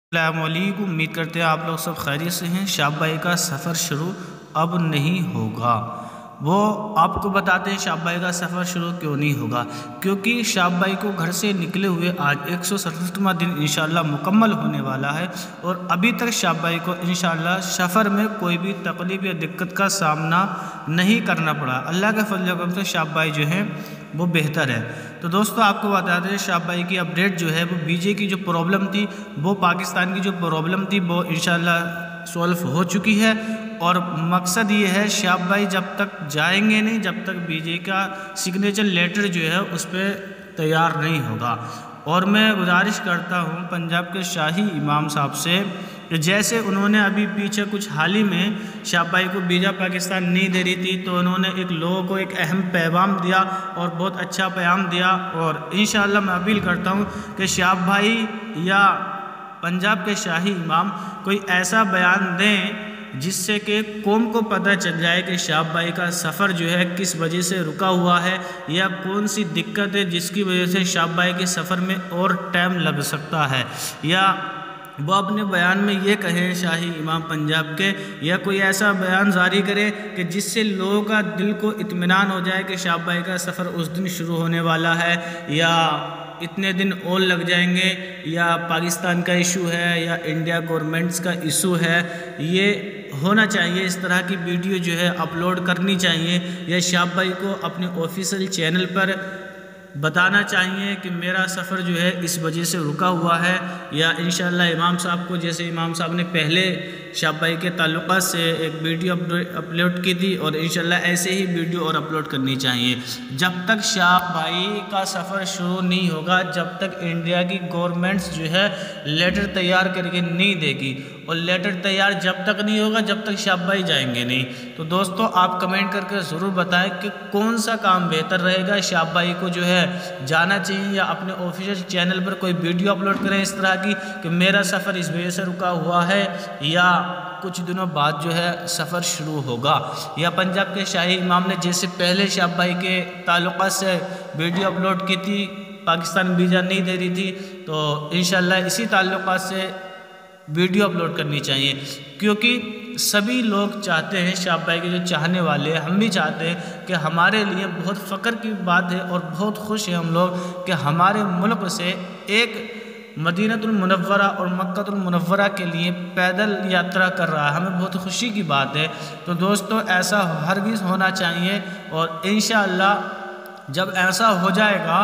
अस्सलामुअलैकुम। उम्मीद करते हैं आप लोग सब खैरियत से हैं। शाब भाई का सफ़र शुरू अब नहीं होगा। वो आपको बताते हैं शाब भाई का सफ़र शुरू क्यों नहीं होगा, क्योंकि शाब भाई को घर से निकले हुए आज 167वां दिन इंशाअल्लाह मुकम्मल होने वाला है और अभी तक शाब भाई को इंशाअल्लाह सफ़र में कोई भी तकलीफ़ या दिक्कत का सामना नहीं करना पड़ा। अल्लाह के फजल करम से शाब भाई जो हैं वो बेहतर है। तो दोस्तों आपको बता दें शाब भाई की अपडेट जो है वो बीजे की जो प्रॉब्लम थी, वो पाकिस्तान की जो प्रॉब्लम थी वो इंशाअल्लाह सॉल्व हो चुकी है। और मकसद ये है शाब भाई जब तक जाएंगे नहीं, जब तक बीजे का सिग्नेचर लेटर जो है उस पर तैयार नहीं होगा। और मैं गुजारिश करता हूँ पंजाब के शाही इमाम साहब से कि जैसे उन्होंने अभी पीछे कुछ हाल ही में शाब भाई को वीज़ा पाकिस्तान नहीं दे रही थी, तो उन्होंने एक लोगों को एक अहम पैगाम दिया और बहुत अच्छा पैगाम दिया। और इंशाअल्लाह मैं अपील करता हूँ कि शाब भाई या पंजाब के शाही इमाम कोई ऐसा बयान दें जिससे कि कौम को पता चल जाए कि शाब भाई का सफ़र जो है किस वजह से रुका हुआ है या कौन सी दिक्कत है जिसकी वजह से शाब भाई के सफ़र में और टाइम लग सकता है, या वो अपने बयान में ये कहें शाही इमाम पंजाब के, या कोई ऐसा बयान जारी करे कि जिससे लोगों का दिल को इत्मीनान हो जाए कि शाब भाई का सफ़र उस दिन शुरू होने वाला है या इतने दिन और लग जाएंगे, या पाकिस्तान का इशू है या इंडिया गवर्नमेंट्स का इशू है। ये होना चाहिए, इस तरह की वीडियो जो है अपलोड करनी चाहिए या शाब भाई को अपने ऑफिशियल चैनल पर बताना चाहिए कि मेरा सफ़र जो है इस वजह से रुका हुआ है। या इंशाअल्लाह इमाम साहब को, जैसे इमाम साहब ने पहले शाब भाई के ताल्लुक़ात से एक वीडियो अपलोड की थी और इंशाअल्लाह ऐसे ही वीडियो और अपलोड करनी चाहिए। जब तक शाब भाई का सफ़र शुरू नहीं होगा, जब तक इंडिया की गवर्नमेंट्स जो है लेटर तैयार करके नहीं देगी, और लेटर तैयार जब तक नहीं होगा जब तक शाब भाई जाएंगे नहीं। तो दोस्तों आप कमेंट करके ज़रूर बताएं कि कौन सा काम बेहतर रहेगा, शाब भाई को जो है जाना चाहिए या अपने ऑफिशियल चैनल पर कोई वीडियो अपलोड करें इस तरह की कि मेरा सफ़र इस वजह से रुका हुआ है, या कुछ दिनों बाद जो है सफ़र शुरू होगा। या पंजाब के शाही इमाम ने जैसे पहले शाब भाई के ताल्लुक़ात से वीडियो अपलोड की थी, पाकिस्तान वीज़ा नहीं दे रही थी, तो इंशाअल्लाह इसी ताल्लुक़ात से वीडियो अपलोड करनी चाहिए, क्योंकि सभी लोग चाहते हैं, शाब भाई के जो चाहने वाले हैं, हम भी चाहते हैं कि हमारे लिए बहुत फ़ख्र की बात है और बहुत खुश हैं हम लोग कि हमारे मुल्क से एक मदीनतुल मुनव्वरा और मक्कतुल मुनव्वरा के लिए पैदल यात्रा कर रहा है। हमें बहुत खुशी की बात है। तो दोस्तों ऐसा हरगिज़ होना चाहिए, और इंशाअल्लाह जब ऐसा हो जाएगा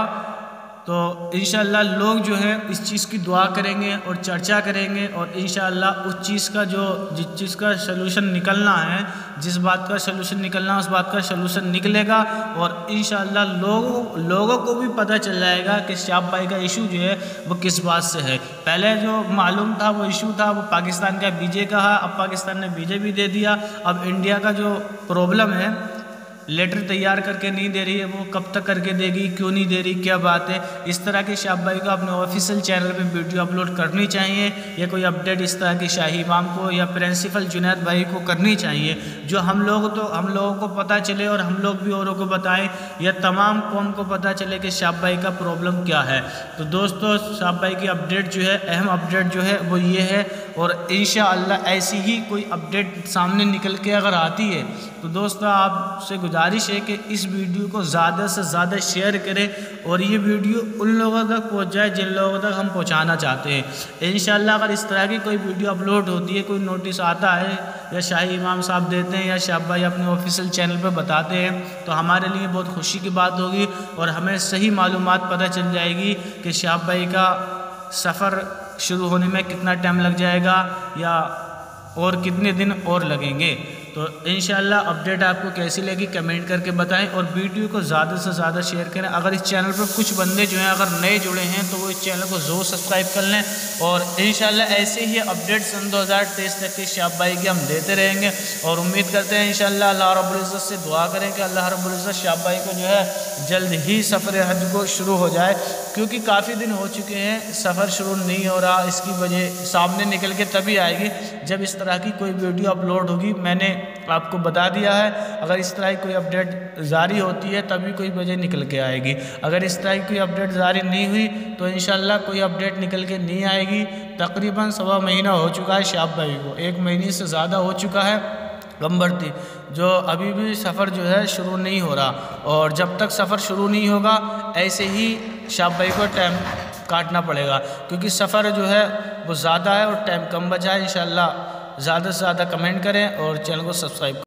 तो इंशाअल्लाह लोग जो है इस चीज़ की दुआ करेंगे और चर्चा करेंगे, और इंशाअल्लाह उस चीज़ का जिस चीज़ का सलूशन निकलना है, जिस बात का सलूशन निकलना है उस बात का सलूशन निकलेगा। और इंशाअल्लाह लोगों को भी पता चल जाएगा कि शाब भाई का इशू जो है वो किस बात से है। पहले जो मालूम था वो इशू था वो पाकिस्तान का बीजे का है, अब पाकिस्तान ने बीजे भी दे दिया। अब इंडिया का जो प्रॉब्लम है, लेटर तैयार करके नहीं दे रही है, वो कब तक करके देगी, क्यों नहीं दे रही, क्या बात है। इस तरह के शाब भाई को अपने ऑफिशियल चैनल पे वीडियो अपलोड करनी चाहिए, या कोई अपडेट इस तरह की शाही इमाम को या प्रिंसिपल जुनैद भाई को करनी चाहिए, जो हम लोगों को पता चले और हम लोग भी औरों को बताएं, या तमाम कौम को पता चले कि शाब भाई का प्रॉब्लम क्या है। तो दोस्तों शाब भाई की अपडेट जो है, अहम अपडेट जो है वो ये है, और इंशाअल्लाह ऐसी ही कोई अपडेट सामने निकल के अगर आती है तो दोस्तों आपसे गुजारिश है कि इस वीडियो को ज़्यादा से ज़्यादा शेयर करें और ये वीडियो उन लोगों तक पहुंच जाए जिन लोगों तक हम पहुंचाना चाहते हैं। इंशाअल्लाह अगर इस तरह की कोई वीडियो अपलोड होती है, कोई नोटिस आता है या शाही इमाम साहब देते हैं या शाब भाई अपने ऑफिशियल चैनल पर बताते हैं, तो हमारे लिए बहुत खुशी की बात होगी और हमें सही मालूमात पता चल जाएगी कि शाब भाई का सफ़र शुरू होने में कितना टाइम लग जाएगा या और कितने दिन और लगेंगे। तो इंशाअल्लाह अपडेट आपको कैसी लगी कमेंट करके बताएं, और वीडियो को ज़्यादा से ज़्यादा शेयर करें। अगर इस चैनल पर कुछ बंदे जो हैं अगर नए जुड़े हैं तो वो इस चैनल को ज़रूर सब्सक्राइब कर लें, और इंशाअल्लाह ऐसे ही अपडेट सन 2023 तक के शाब भाई के हम देते रहेंगे। और उम्मीद करते हैं इंशाअल्लाह अल्लाह रब्बुल इज़्ज़त से दुआ करें कि अल्लाह रब्बुल इज़्ज़त शाब भाई को जो है जल्द ही सफ़र हज को शुरू हो जाए, क्योंकि काफ़ी दिन हो चुके हैं सफ़र शुरू नहीं हो रहा। इसकी वजह सामने निकल के तभी आएगी जब इस तरह की कोई वीडियो अपलोड होगी। मैंने आपको बता दिया है। अगर इस तरह की कोई अपडेट जारी होती है तभी कोई वजह निकल के आएगी। अगर इस तरह की कोई अपडेट जारी नहीं हुई तो इंशाल्लाह कोई अपडेट निकल के नहीं आएगी। तकरीबन 1.25 महीना हो चुका है शाब भाई को, 1 महीने से ज़्यादा हो चुका है गम भर्ती, जो अभी भी सफ़र जो है शुरू नहीं हो रहा। और जब तक सफ़र शुरू नहीं होगा ऐसे ही शाब भाई को टाइम काटना पड़ेगा, क्योंकि सफ़र जो है वो ज़्यादा है और टाइम कम बचा है। इंशाल्लाह ज़्यादा से ज़्यादा कमेंट करें और चैनल को सब्सक्राइब